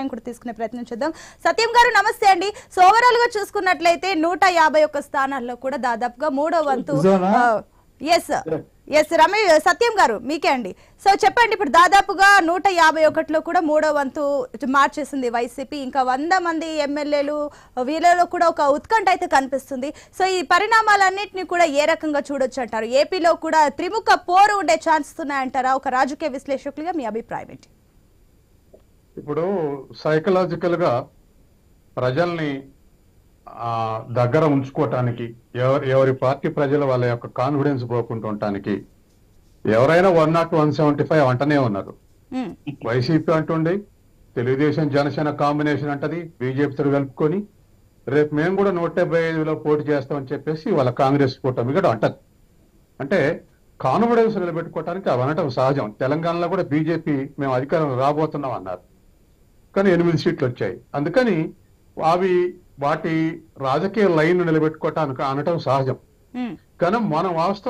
అభిప్రాయం కూడా తీసుకునే ప్రయత్నం చేద్దాం. సత్యం గారు నమస్తే అండి. సో ఓవరాల్ గా చూసుకున్నట్లయితే 151 స్థానాల్లో కూడా దాదాపుగా మూడో వంతు రమేష్ సత్యం గారు మీకే అండి. సో చెప్పండి, ఇప్పుడు దాదాపుగా 151లో కూడా మూడో వంతు మార్చేసింది వైసీపీ. ఇంకా 100 మంది ఎమ్మెల్యేలు వీళ్ళలో కూడా ఒక ఉత్కంఠ అయితే కనిపిస్తుంది. సో ఈ పరిణామాలన్నింటినీ కూడా ఏ రకంగా చూడొచ్చు అంటారు? ఏపీలో కూడా త్రిముఖ పోరు ఉండే ఛాన్సెస్ ఉన్నాయంటారా? ఒక రాజకీయ విశ్లేషకులుగా మీ అభిప్రాయం ఏంటి? ఇప్పుడు సైకలాజికల్ గా ప్రజల్ని దగ్గర ఉంచుకోవటానికి ఎవరి పార్టీ ప్రజల వాళ్ళ యొక్క కాన్ఫిడెన్స్ పోకుండా ఉండటానికి ఎవరైనా 100, 175 అంటనే ఉన్నారు. వైసీపీ అంటుండే, తెలుగుదేశం జనసేన కాంబినేషన్ అంటది, బీజేపీతో కలుపుకొని రేపు మేము కూడా 175లో పోటీ చేస్తామని చెప్పేసి వాళ్ళ కాంగ్రెస్ కూటమి కూడా అంటది. అంటే కాన్ఫిడెన్స్ నిలబెట్టుకోవటానికి అవి అనటం సహజం. తెలంగాణలో కూడా బీజేపీ మేము అధికారం రాబోతున్నాం అన్నారు, కానీ 8 సీట్లు వచ్చాయి. అందుకని వాటి రాజకీయ లైన్ నిలబెట్టుకోవటానికి అనటం సహజం. కానీ మనం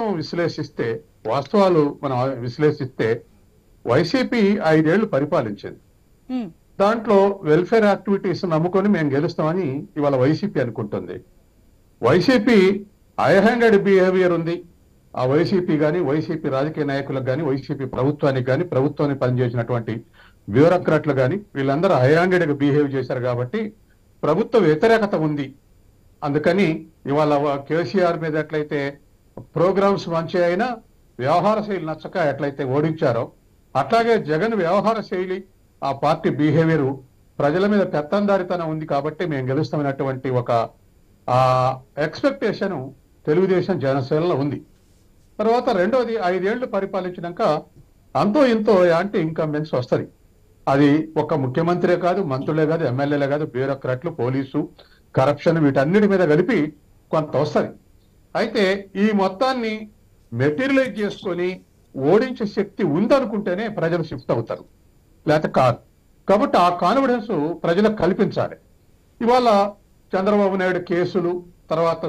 వాస్తవాలు మనం విశ్లేషిస్తే వైసీపీ 5 ఏళ్లు పరిపాలించింది. దాంట్లో వెల్ఫేర్ యాక్టివిటీస్ నమ్ముకొని మేము గెలుస్తామని ఇవాళ వైసీపీ అనుకుంటుంది. వైసీపీ హై-హ్యాండెడ్ బిహేవియర్ ఉంది. ఆ వైసీపీ కానీ, వైసీపీ రాజకీయ నాయకులకు కానీ, వైసీపీ ప్రభుత్వానికి కానీ, ప్రభుత్వాన్ని పనిచేసినటువంటి బ్యూరోక్రాట్లు కానీ వీళ్ళందరూ హై-హ్యాండెడ్ గా బిహేవ్ చేశారు కాబట్టి ప్రభుత్వ వ్యతిరేకత ఉంది. అందుకని ఇవాళ కేసీఆర్ మీద ఎట్లయితే ప్రోగ్రామ్స్ మంచి అయినా వ్యవహార శైలి నచ్చక ఎట్లయితే ఓడించారో అట్లాగే జగన్ వ్యవహార శైలి, ఆ పార్టీ బిహేవియర్ ప్రజల మీద పెత్తందారితనం ఉంది కాబట్టి మేము గెలుస్తామన్నటువంటి ఒక ఎక్స్పెక్టేషన్ తెలుగుదేశం జనసేనలో ఉంది. తర్వాత రెండోది 5 ఏళ్లు పరిపాలించినాక అంతో ఇంతో యాంటీ ఇన్కంబెన్స్ వస్తుంది. అది ఒక ముఖ్యమంత్రే కాదు, మంత్రులే కాదు, ఎమ్మెల్యేలే కాదు, బ్యూరోక్రాట్లు, పోలీసు, కరప్షన్ వీటన్నిటి మీద కలిపి కొంత వస్తుంది. అయితే ఈ మొత్తాన్ని మెటీరియలైజ్ చేసుకొని ఓడించే శక్తి ఉందనుకుంటేనే ప్రజలు షిఫ్ట్ అవుతారు, లేకపోతే కాదు. కాబట్టి ఆ కాన్ఫిడెన్స్ ప్రజలకు కల్పించాలి. ఇవాళ చంద్రబాబు నాయుడు కేసులు, తర్వాత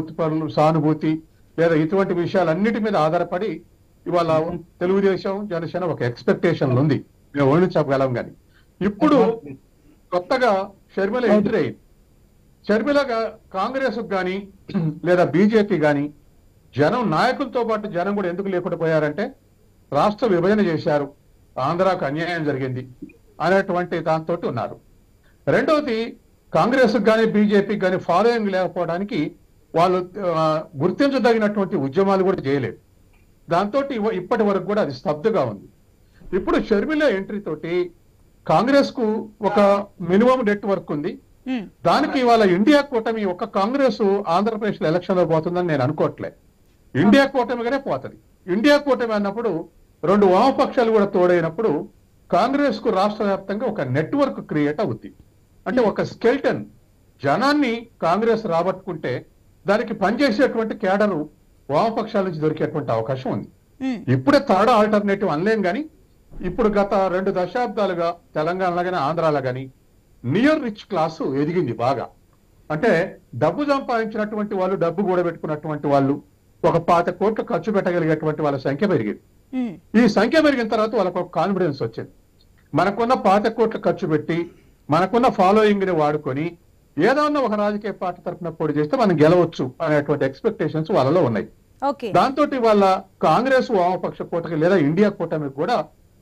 సానుభూతి లేదా ఇటువంటి విషయాలన్నిటి మీద ఆధారపడి ఇవాళ తెలుగుదేశం జనసేన ఒక ఎక్స్పెక్టేషన్లు ఉంది, మేము ఓడించగలం. కానీ ఇప్పుడు కొత్తగా షర్మిల ఎంట్రీ అయింది. షర్మిల కాంగ్రెస్ కానీ లేదా బీజేపీ కానీ జనం నాయకులతో పాటు జనం కూడా ఎందుకు లేకుండా పోయారంటే రాష్ట్ర విభజన చేశారు, ఆంధ్రాకు అన్యాయం జరిగింది అనేటువంటి దాంతో ఉన్నారు. రెండవది కాంగ్రెస్ కానీ బీజేపీకి కానీ ఫాలోయింగ్ లేకపోవడానికి వాళ్ళు గుర్తించదగినటువంటి ఉద్యమాలు కూడా చేయలేదు. దాంతో ఇప్పటి వరకు కూడా అది స్తబ్దుగా ఉంది. ఇప్పుడు షర్మిల ఎంట్రీ తోటి కాంగ్రెస్ కు ఒక మినిమం నెట్వర్క్ ఉంది. దానికి ఇవాళ ఇండియా కూటమి ఒక కాంగ్రెస్ ఆంధ్రప్రదేశ్ లో ఎలక్షన్ లో పోతుందని నేను అనుకోవట్లే. ఇండియా కూటమిగానే పోతుంది. ఇండియా కూటమి అన్నప్పుడు 2 వామపక్షాలు కూడా తోడైనప్పుడు కాంగ్రెస్ కు రాష్ట్ర వ్యాప్తంగా ఒక నెట్వర్క్ క్రియేట్ అవుద్ది. అంటే ఒక స్కెల్టన్ జనాన్ని కాంగ్రెస్ రాబట్టుకుంటే దానికి పనిచేసేటువంటి కేడరు వామపక్షాల నుంచి దొరికేటువంటి అవకాశం ఉంది. ఇప్పుడే థర్డ్ ఆల్టర్నేటివ్ అనలేం కానీ ఇప్పుడు గత 2 దశాబ్దాలుగా తెలంగాణలో కానీ ఆంధ్రాలో కానీ నియర్ రిచ్ క్లాసు ఎదిగింది బాగా. అంటే డబ్బు సంపాదించినటువంటి వాళ్ళు, డబ్బు కూడబెట్టుకున్నటువంటి వాళ్ళు, ఒక 25 కోట్లు ఖర్చు పెట్టగలిగేటువంటి వాళ్ళ సంఖ్య పెరిగింది. ఈ సంఖ్య పెరిగిన తర్వాత వాళ్ళకు ఒక కాన్ఫిడెన్స్ వచ్చింది. మనకున్న 25 కోట్లు ఖర్చు పెట్టి మనకున్న ఫాలోయింగ్ ని వాడుకొని ఏదన్నా ఒక రాజకీయ పార్టీ తరఫున పోటీ చేస్తే మనం గెలవచ్చు అనేటువంటి ఎక్స్పెక్టేషన్స్ వాళ్ళలో ఉన్నాయి. దాంతో వాళ్ళ కాంగ్రెస్ వామపక్ష కూటమి లేదా ఇండియా కూటమికి కూడా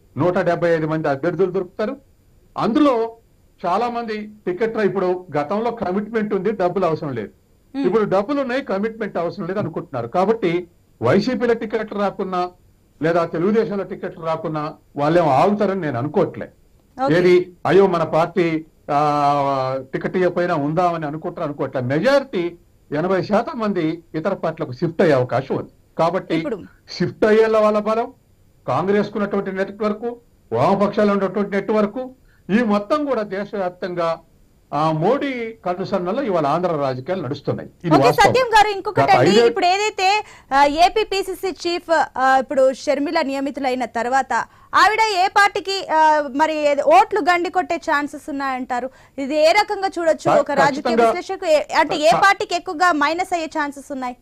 175 మంది అభ్యర్థులు దొరుకుతారు. అందులో చాలా మంది టికెట్, ఇప్పుడు గతంలో కమిట్మెంట్ ఉంది, డబ్బులు అవసరం లేదు. ఇప్పుడు డబ్బులు ఉన్నాయి, కమిట్మెంట్ అవసరం లేదు అనుకుంటున్నారు. కాబట్టి వైసీపీల టికెట్లు రాకున్నా లేదా తెలుగుదేశంలో టికెట్లు రాకున్నా వాళ్ళేమో ఆగుతారని నేను అనుకోవట్లే. ఏది అయ్యో మన పార్టీ టికెట్ ఇవ్వకపోయినా ఉందామని అనుకోవట్లే. మెజారిటీ 80% మంది ఇతర పార్టీలకు షిఫ్ట్ అయ్యే అవకాశం ఉంది. కాబట్టి షిఫ్ట్ అయ్యే వాళ్ళ బలం, కాంగ్రెస్ కున్నటువంటి నెట్వర్క్, వామపక్షాలు ఉన్నటువంటి నెట్వర్క్, ఈ మొత్తం కూడా దేశవ్యాప్తంగా మోడీ కనుసన్నలో ఇవాళ ఆంధ్ర రాజకీయాలు నడుస్తున్నాయి. సత్యం గారు, ఇంకొకటి అండి, ఇప్పుడు ఏదైతే ఏపీ పిసిసి చీఫ్ ఇప్పుడు షర్మిల నియమితులైన తర్వాత ఆవిడ ఏ పార్టీకి మరి ఓట్లు గండి కొట్టే ఛాన్సెస్ ఉన్నాయంటారు? ఇది ఏ రకంగా చూడొచ్చు ఒక రాజకీయ విశ్లేషకు? అంటే ఏ పార్టీకి ఎక్కువగా మైనస్ అయ్యే ఛాన్సెస్ ఉన్నాయి?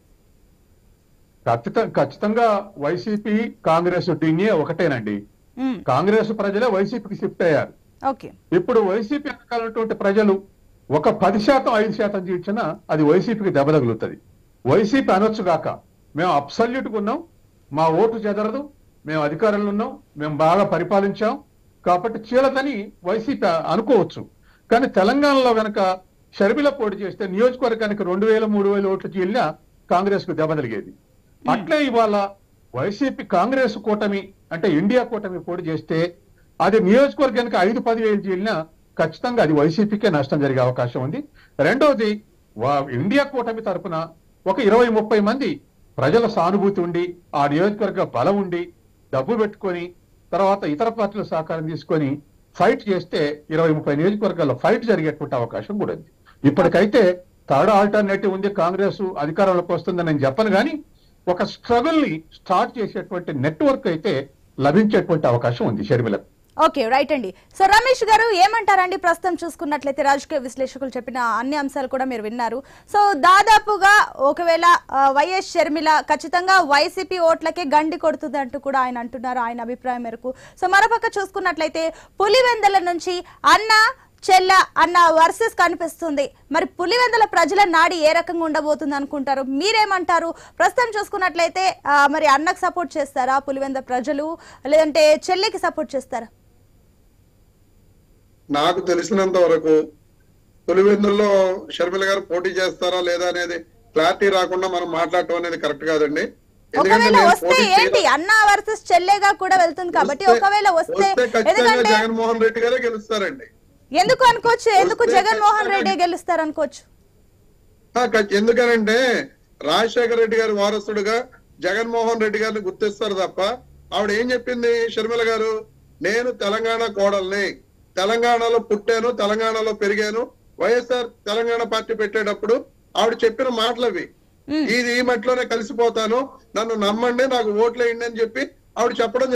ఖచ్చితంగా వైసీపీ కాంగ్రెస్ డిఎన్ఏ ఒకటేనండి. కాంగ్రెస్ ప్రజలే వైసీపీకి షిఫ్ట్ అయ్యారు. ఓకే. ఇప్పుడు వైసీపీ వెనకాలన్నటువంటి ప్రజలు ఒక 10% 5% జీర్చినా అది వైసీపీకి దెబ్బ తగులుతుంది. వైసీపీ అనొచ్చుగాక మేము అబ్సల్యూట్గా ఉన్నాం, మా ఓటు చెదరదు, మేము అధికారంలో ఉన్నాం, మేము బాగా పరిపాలించాం కాబట్టి చీలదని వైసీపీ అనుకోవచ్చు. కానీ తెలంగాణలో గనక షర్మిల పోటీ చేస్తే నియోజకవర్గానికి 2000 3000 ఓట్లు చీలినా కాంగ్రెస్ కు దెబ్బ తగిలేది. అట్లే ఇవాళ వైసీపీ కాంగ్రెస్ కూటమి అంటే ఇండియా కూటమి పోటీ చేస్తే అది నియోజకవర్గానికి 5-10 వేలు చీలినా ఖచ్చితంగా అది వైసీపీకే నష్టం జరిగే అవకాశం ఉంది. రెండోది ఇండియా కూటమి తరఫున ఒక 20-30 మంది ప్రజల సానుభూతి ఉండి ఆ నియోజకవర్గ బలం ఉండి డబ్బు పెట్టుకొని తర్వాత ఇతర పార్టీల సహకారం తీసుకొని ఫైట్ చేస్తే 20-30 నియోజకవర్గాల్లో ఫైట్ జరిగేటువంటి అవకాశం కూడా ఉంది. ఇప్పటికైతే థర్డ్ ఆల్టర్నేటివ్ ఉంది, కాంగ్రెస్ అధికారంలోకి వస్తుందని నేను చెప్పను, కానీ ఒక స్ట్రగుల్ ని స్టార్ట్ చేసేటువంటి నెట్వర్క్ అయితే లభించేటువంటి అవకాశం ఉంది షర్మిలకు. ఓకే, రైట్ అండి. సో రమేష్ గారు ఏమంటారండి? ప్రస్తుతం చూసుకున్నట్లయితే రాజకీయ విశ్లేషకులు చెప్పిన అన్ని అంశాలు కూడా మీరు విన్నారు. సో దాదాపుగా ఒకవేళ వైఎస్ షర్మిల ఖచ్చితంగా వైసీపీ ఓట్లకే గండి కొడుతుంది అంటూ కూడా ఆయన అంటున్నారు, ఆయన అభిప్రాయం మేరకు. సో మరోపక్క చూసుకున్నట్లయితే పులివెందల నుంచి అన్న చెల్ల అన్న వర్సెస్ కనిపిస్తుంది. మరి పులివెందల ప్రజల నాడి ఏ రకంగా ఉండబోతుంది అనుకుంటారు? మీరేమంటారు? ప్రస్తుతం చూసుకున్నట్లయితే మరి అన్నకు సపోర్ట్ చేస్తారా పులివెందల ప్రజలు, లేదంటే చెల్లికి సపోర్ట్ చేస్తారా? నాకు తెలిసినంత వరకు పులివెందుల్లో షర్మిల గారు పోటీ చేస్తారా లేదా అనేది క్లారిటీ రాకుండా మనం మాట్లాడటం అనేది కరెక్ట్ కాదండి. ఒకవేళ వస్తే ఏంటి, అన్న వర్సెస్ చెల్లేగా కూడా వెళ్తుంది కాబట్టి ఒకవేళ వస్తే జగన్మోహన్ రెడ్డి గారే గెలుస్తారండి. ఎందుకు అనుకోవచ్చు? ఎందుకు జగన్మోహన్ రెడ్డి గెలుస్తారు అనుకోవచ్చు? ఎందుకనంటే రాజశేఖర రెడ్డి గారి వారసుడుగా జగన్మోహన్ రెడ్డి గారిని గుర్తిస్తారు తప్ప ఆవిడ ఏం చెప్పింది షర్మిల గారు, నేను తెలంగాణ కోడల్ని, తెలంగాణలో పుట్టాను, తెలంగాణలో పెరిగాను, వైఎస్ఆర్ తెలంగాణ పార్టీ పెట్టేటప్పుడు ఆవిడ చెప్పిన మాటలు అవి, ఇది ఈ మట్టిలోనే కలిసిపోతాను, నన్ను నమ్మండి, నాకు ఓట్లు వేయండి అని చెప్పి ఆవిడ చెప్పడం